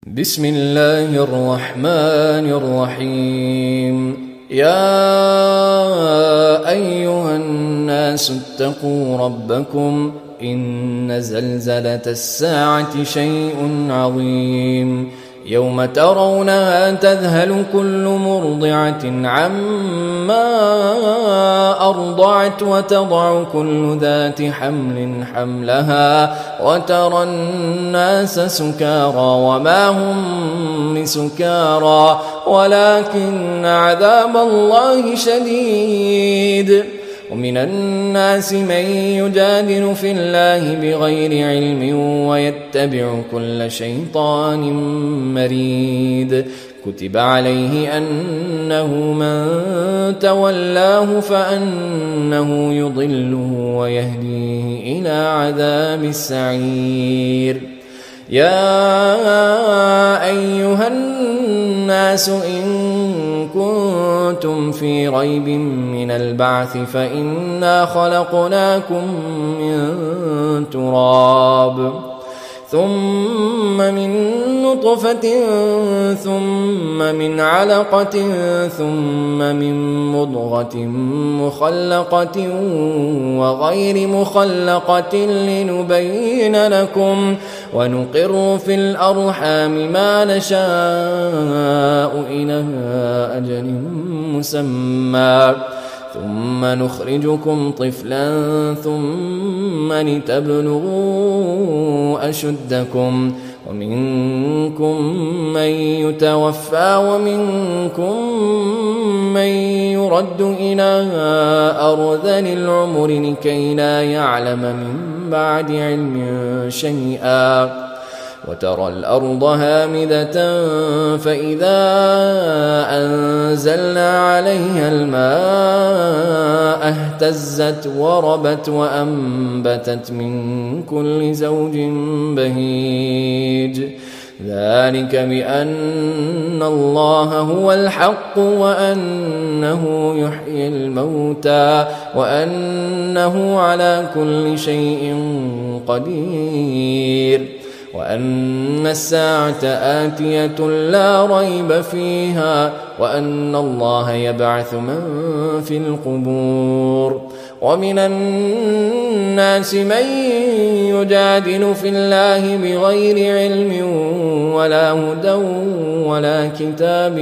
بسم الله الرحمن الرحيم. يا أيها الناس اتقوا ربكم إن زلزلة الساعة شيء عظيم يوم ترونها تذهل كل مرضعة عما أرضعت وتضع كل ذات حمل حملها وترى الناس سكارى وما هم بسكارى ولكن عذاب الله شديد. ومن الناس من يجادل في الله بغير علم ويتبع كل شيطان مريد. كتب عليه أنه من تولاه فأنه يضله ويهديه إلى عذاب السعير. يا أيها الناس إن كنتم في ريب من البعث فإنا خلقناكم من تراب ثم من نطفة ثم من علقة ثم من مضغة مخلقة وغير مخلقة لنبين لكم ونقر في الأرحام ما نشاء إلى أجل مسمى ثم نخرجكم طفلا ثم لتبلغوا أشدكم ومنكم من يتوفى ومنكم من يرد إلى أرذل العمر لكي لا يعلم من بعد علم شيئا. وترى الأرض هامدة فإذا أنزلنا عليها الماء اهتزت وربت وأنبتت من كل زوج بهيج. ذلك بأن الله هو الحق وأنه يحيي الموتى وأنه على كل شيء قدير وأن الساعة آتية لا ريب فيها وأن الله يبعث من في القبور. ومن الناس من يجادل في الله بغير علم ولا هدى ولا كتاب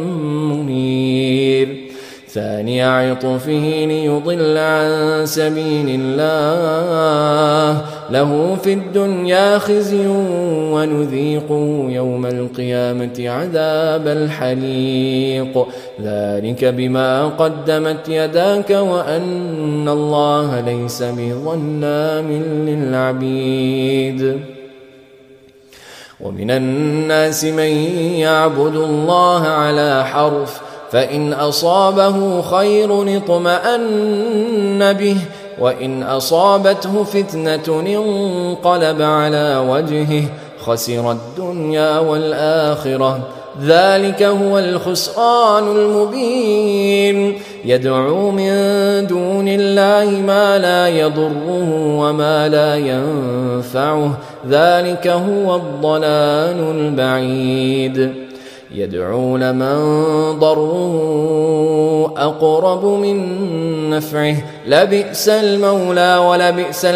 منير. ثاني عطفه ليضل عن سبيل الله له في الدنيا خزي ونذيقه يوم القيامة عذاب الحريق. ذلك بما قدمت يداك وأن الله ليس بظلام للعبيد. ومن الناس من يعبد الله على حرف فإن أصابه خير اطمأن به وإن أصابته فتنة انقلب على وجهه خسر الدنيا والآخرة. ذلك هو الخسران المبين. يدعو من دون الله ما لا يضره وما لا ينفعه ذلك هو الضلال البعيد. يدعو لمن ضره أقرب من نفعه لبئس المولى ولبئس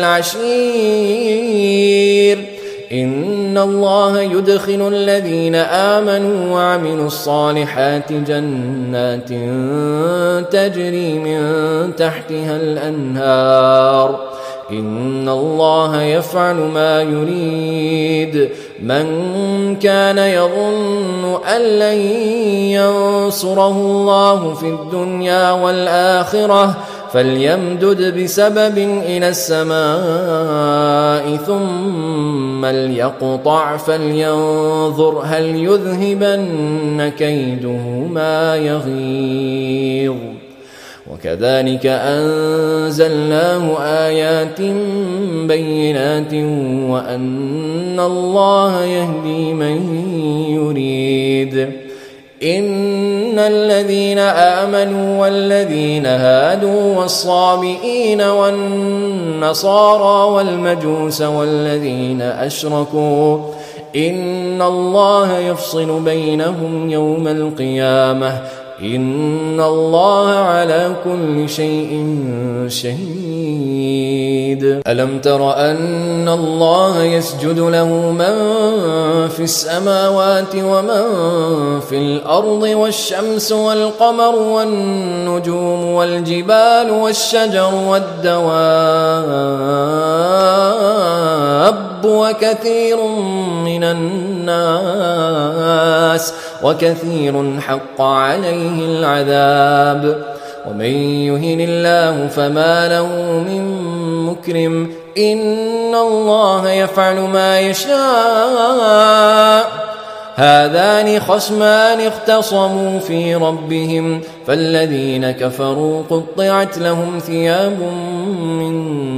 العشير. إن الله يدخل الذين آمنوا وعملوا الصالحات جنات تجري من تحتها الأنهار. إن الله يفعل ما يريد. من كان يظن أن لن ينصره الله في الدنيا والآخرة فليمدد بسبب إلى السماء ثم ليقطع فلينظر هل يذهبن كيده ما يغيظ. وكذلك أنزلناه آيات بينات وأن الله يهدي من يريد. إن الذين آمنوا والذين هادوا والصابئين والنصارى والمجوس والذين أشركوا إن الله يفصل بينهم يوم القيامة إن الله على كل شيء شهيد. ألم تر أن الله يسجد له من في السماوات ومن في الأرض والشمس والقمر والنجوم والجبال والشجر والدواب وكثير من الناس وكثير حق عليه العذاب ومن يهن الله فما له من مكرم إن الله يفعل ما يشاء. هذان خصمان اختصموا في ربهم فالذين كفروا قطعت لهم ثياب من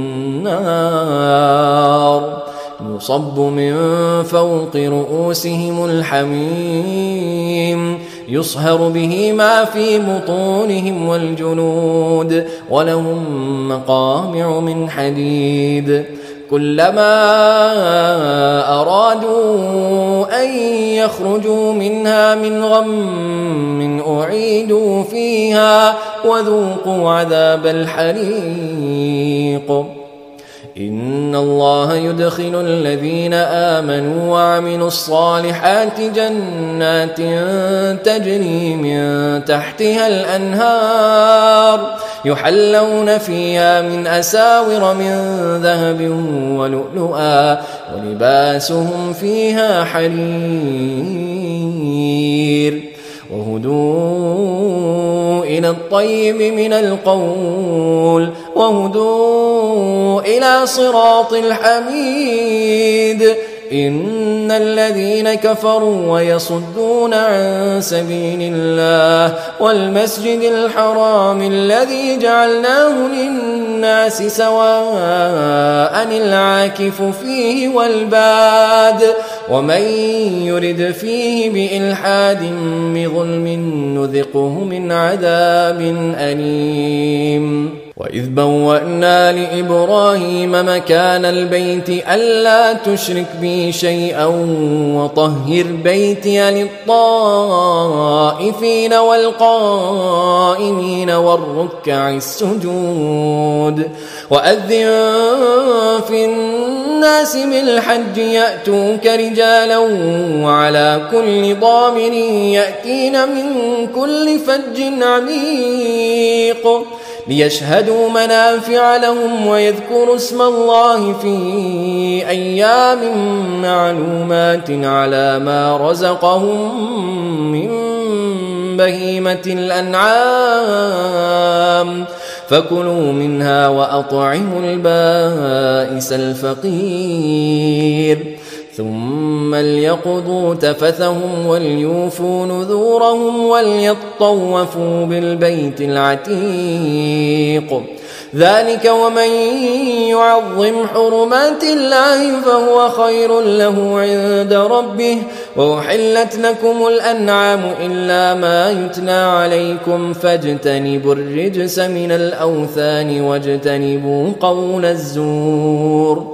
نار يصب من فوق رؤوسهم الحميم يصهر به ما في بطونهم والجلود ولهم مقامع من حديد كلما أرادوا أن يخرجوا منها من غم أعيدوا فيها وذوقوا عذاب الحريق. إن الله يدخل الذين آمنوا وعملوا الصالحات جنات تجري من تحتها الأنهار يحلون فيها من أساور من ذهب ولؤلؤا ولباسهم فيها حرير وهدوا إلى الطيب من القول وهدوا إلى صراط الحميد. إن الذين كفروا ويصدون عن سبيل الله والمسجد الحرام الذي جعلناه للناس سواء العاكف فيه والباد ومن يرد فيه بإلحاد بظلم نذقه من عذاب أليم. وإذ بوأنا لإبراهيم مكان البيت ألا تشرك بي شيئا وطهر بيتي للطائفين والقائمين والركع السجود. وأذن في الناس بالحج يأتوك رجالا وعلى كل ضامر يأتين من كل فج عميق ليشهدوا منافع لهم ويذكروا اسم الله في أيام معلومات على ما رزقهم من بهيمة الأنعام فكلوا منها وأطعموا البائس الفقير ثم ليقضوا تفثهم وليوفوا نذورهم وليطوفوا بالبيت العتيق. ذلك ومن يعظم حرمات الله فهو خير له عند ربه. وأحلت لكم الأنعام إلا ما يتلى عليكم فاجتنبوا الرجس من الأوثان واجتنبوا قول الزور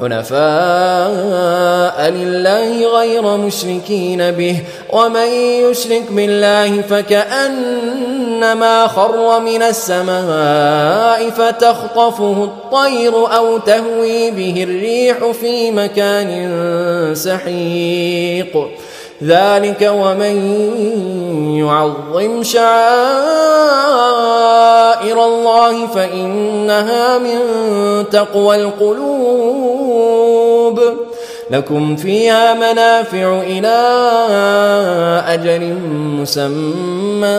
حنفاء لله غير مشركين به ومن يشرك بالله فكأنما خر من السماء فتخطفه الطير أو تهوي به الريح في مكان سحيق. ذلك ومن يعظم شعائر الله فإنها من تقوى القلوب. لكم فيها منافع إلى أجل مسمى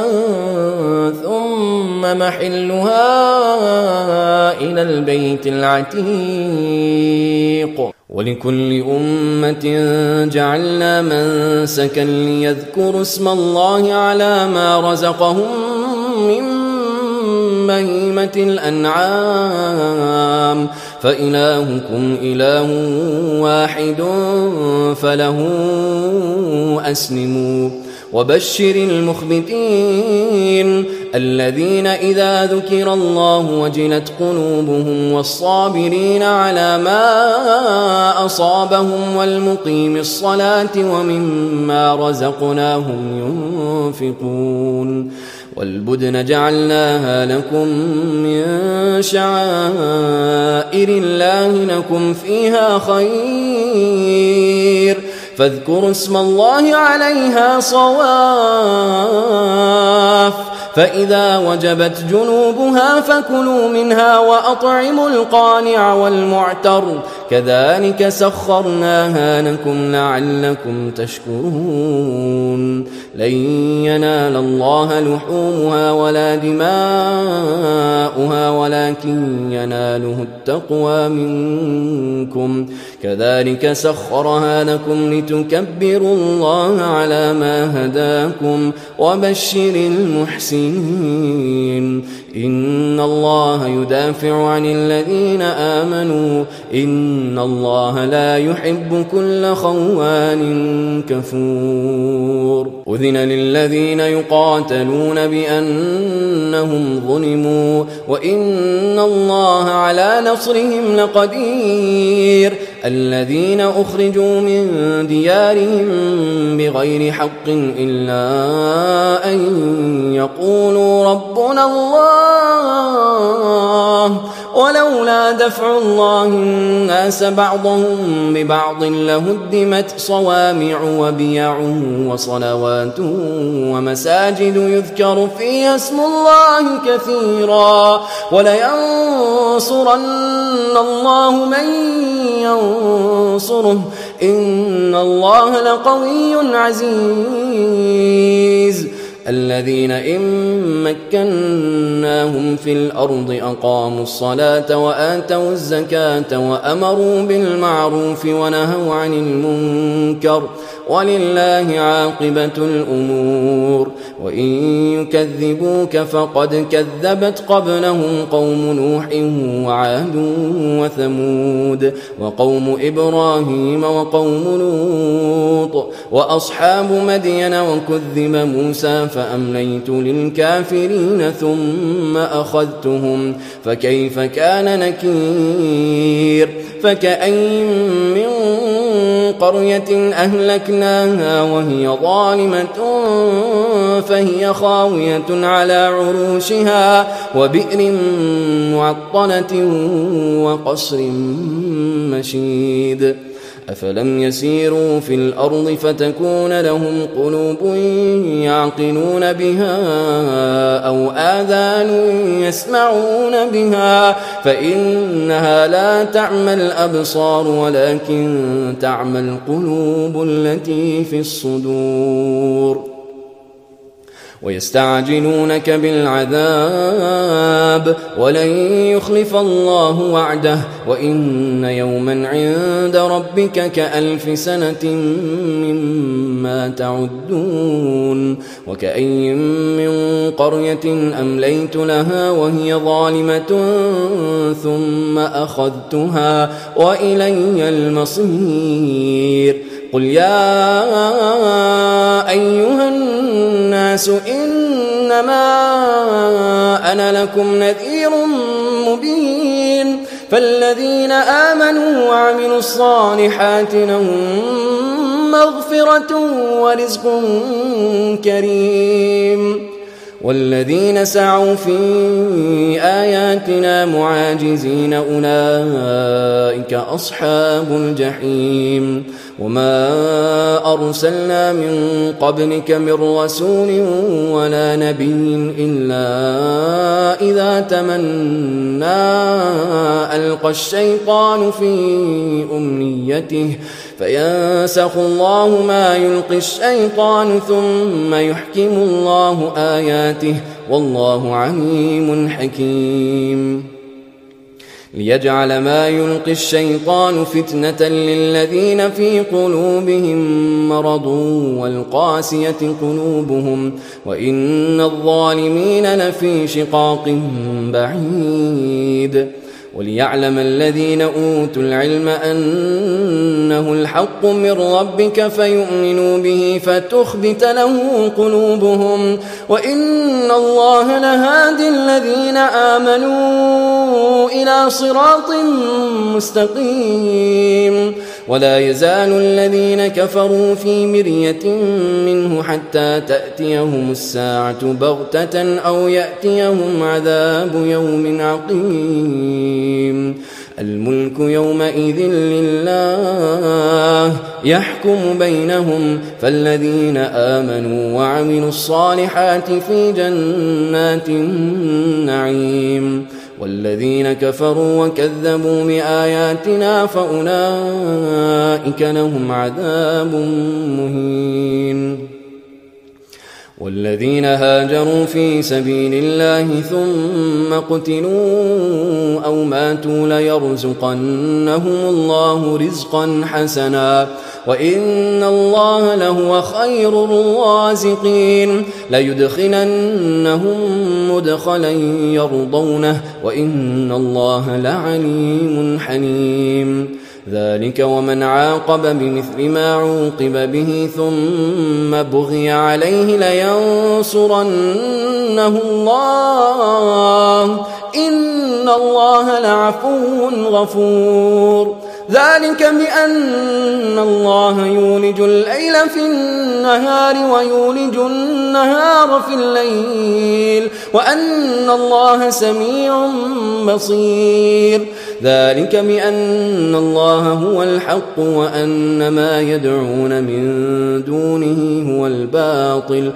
ثم محلها إلى البيت العتيق. ولكل أمة جعلنا منسكا ليذكروا اسم الله على ما رزقهم من بهيمة الأنعام فإلهكم إله واحد فله أسلموا وبشر المخبتين الذين إذا ذكر الله وجلت قلوبهم والصابرين على ما أصابهم والمقيم الصلاة ومما رزقناهم ينفقون والبدن جعلناها لكم من شعائر الله لكم فيها خير فاذكروا اسم الله عليها صواف فإذا وجبت جنوبها فكلوا منها وأطعموا القانع والمعتر كذلك سخرناها لكم لعلكم تشكرون لن ينال الله لحومها ولا دماؤها ولكن يناله التقوى منكم كذلك سخرها لكم لتكبروا الله على ما هداكم وبشر المحسنين إن الله يدافع عن الذين آمنوا إن الله لا يحب كل خوان كفور أذن للذين يقاتلون بأنهم ظلموا وإن الله على نصرهم لقدير الذين أخرجوا من ديارهم بغير حق إلا أن يقولوا ربنا الله ولولا دفع الله الناس بعضهم ببعض لهدمت صوامع وبيع وصلوات ومساجد يذكر فيها اسم الله كثيرا ولينصرن الله من ينصره إن الله لقوي عزيز الذين إن مكناهم في الأرض أقاموا الصلاة وآتوا الزكاة وأمروا بالمعروف ونهوا عن المنكر ولله عاقبة الأمور وإن يكذبوك فقد كذبت قبلهم قوم نوح وعاد وثمود وقوم إبراهيم وقوم لوط وأصحاب مدين وكذب موسى فأمليت للكافرين ثم أخذتهم فكيف كان نكير فكأين من قرية أهلكناها وهي ظالمة فهي خاوية على عروشها وبئر معطلة وقصر مشيد أفلم يسيروا في الأرض فتكون لهم قلوب يعقلون بها أو آذان يسمعون بها فإنها لا تعمى الأبصار ولكن تعمى القلوب التي في الصدور ويستعجلونك بالعذاب ولن يخلف الله وعده وإن يوما عند ربك كألف سنة مما تعدون وكأي من قرية أمليت لها وهي ظالمة ثم أخذتها وإلي المصير قل يا أيها الناس إنما أنا لكم نذير مبين فالذين آمنوا وعملوا الصالحات لهم مغفرة ورزق كريم والذين سعوا في آياتنا معاجزين أولئك أصحاب الجحيم وما أرسلنا من قبلك من رسول ولا نبي إلا إذا تمنى ألقى الشيطان في أمنيته فينسخ الله ما يلقي الشيطان ثم يحكم الله آياته والله عليم حكيم ليجعل ما يلقي الشيطان فتنة للذين في قلوبهم مرض والقاسية قلوبهم وإن الظالمين لفي شقاق بعيد وليعلم الذين أوتوا العلم أنه الحق من ربك فيؤمنوا به فتخبت له قلوبهم وإن الله لهادي الذين آمنوا إلى صراط مستقيم. ولا يزال الذين كفروا في مرية منه حتى تأتيهم الساعة بغتة أو يأتيهم عذاب يوم عقيم. الملك يومئذ لله يحكم بينهم فالذين آمنوا وعملوا الصالحات في جنات النعيم والذين كفروا وكذبوا بآياتنا فأولئك لهم عذاب مهين. والذين هاجروا في سبيل الله ثم قتلوا أو ماتوا ليرزقنهم الله رزقا حسنا وإن الله لهو خير الرازقين. ليدخلنهم مدخلا يرضونه وإن الله لعليم حليم. ذلك ومن عاقب بمثل ما عوقب به ثم بغي عليه لينصرنه الله إن الله لعفو غفور. ذلك بأن الله يولج الليل في النهار ويولج النهار في الليل وأن الله سميع بصير. ذلك بأن الله هو الحق وأن ما يدعون من دونه هو الباطل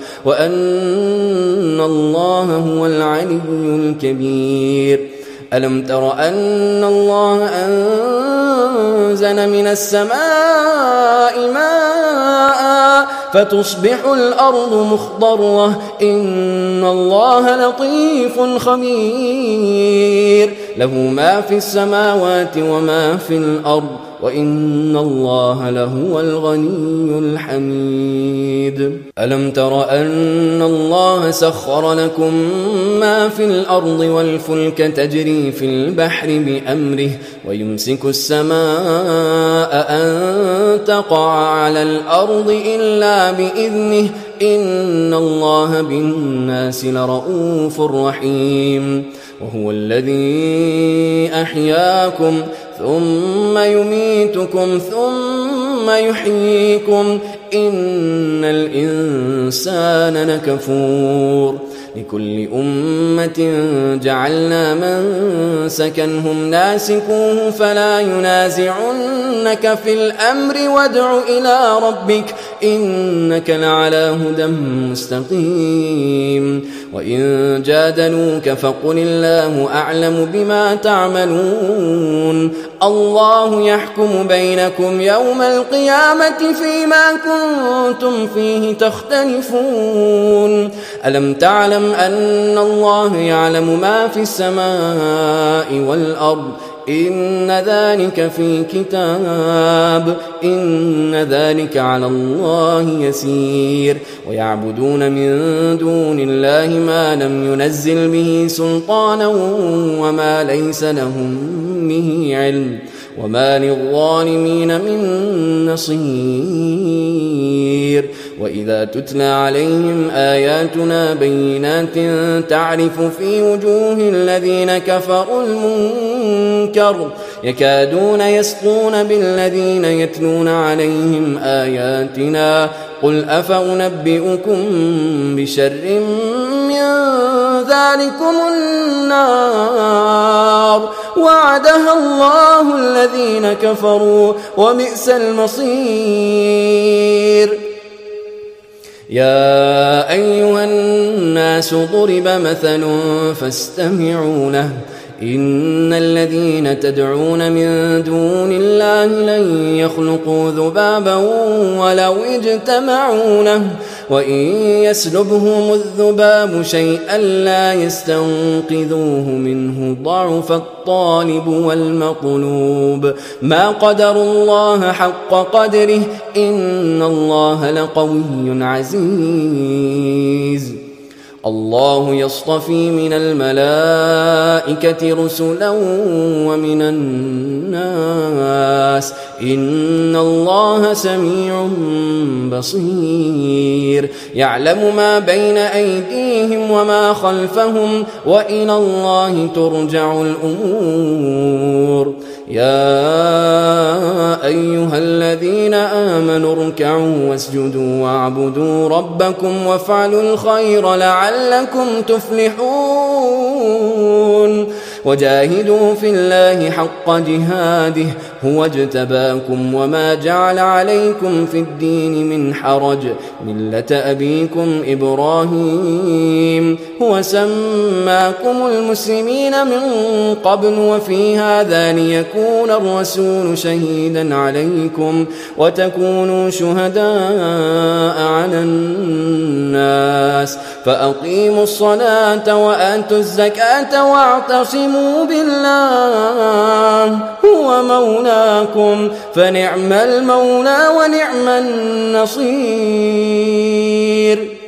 وأن الله هو العلي الكبير. ألم تر أن الله أنزل من السماء ماء فتصبح الأرض مخضرة إن الله لطيف خبير. له ما في السماوات وما في الأرض وإن الله لهو الغني الحميد. ألم تر أن الله سخر لكم ما في الأرض والفلك تجري في البحر بأمره ويمسك السماء أن تقع على الأرض إلا بإذنه إن الله بالناس لرؤوف رحيم. وهو الذي أحياكم ثم يميتكم ثم يحييكم إن الإنسان لكفور. لكل أمة جعلنا منسكا هم ناسكوه فلا ينازعنك في الأمر وادع إلى ربك إنك لعلى هدى مستقيم. وإن جادلوك فقل الله أعلم بما تعملون الله يحكم بينكم يوم القيامة فيما كنتم فيه تختلفون. ألم تعلم أن الله يعلم ما في السماء والأرض إن ذلك في كتاب إن ذلك على الله يسير. ويعبدون من دون الله ما لم ينزل به سلطانا وما ليس لهم به علم وما للظالمين من نصير. وإذا تتلى عليهم آياتنا بينات تعرف في وجوه الذين كفروا المنكر يكادون يسطون بالذين يتلون عليهم آياتنا قل أفأنبئكم بشر من ذلكم النار وعدها الله الذين كفروا وبئس المصير. يا أيها الناس ضرب مثل فاستمعوا له إن الذين تدعون من دون الله لن يخلقوا ذبابا ولو اجتمعوا له وإن يسلبهم الذباب شيئا لا يستنقذوه منه ضعف الطالب والمطلوب ما قدروا الله حق قدره إن الله لقوي عزيز. الله يصطفي من الملائكة رسلا ومن الناس إن الله سميع بصير يعلم ما بين أيديهم وما خلفهم وإلى الله ترجع الأمور يا أيها الذين آمنوا اركعوا واسجدوا واعبدوا ربكم وافعلوا الخير لعلكم تفلحون وجاهدوا في الله حق جهاده هو اجتباكم وما جعل عليكم في الدين من حرج ملة أبيكم إبراهيم هو سماكم المسلمين من قبل وفي هذا ليكون الرسول شهيدا عليكم وتكونوا شهداء على الناس فأقيموا الصلاة وآتوا الزكاة واعتصموا بالله هو مولاكم فنعم المولى ونعم النصير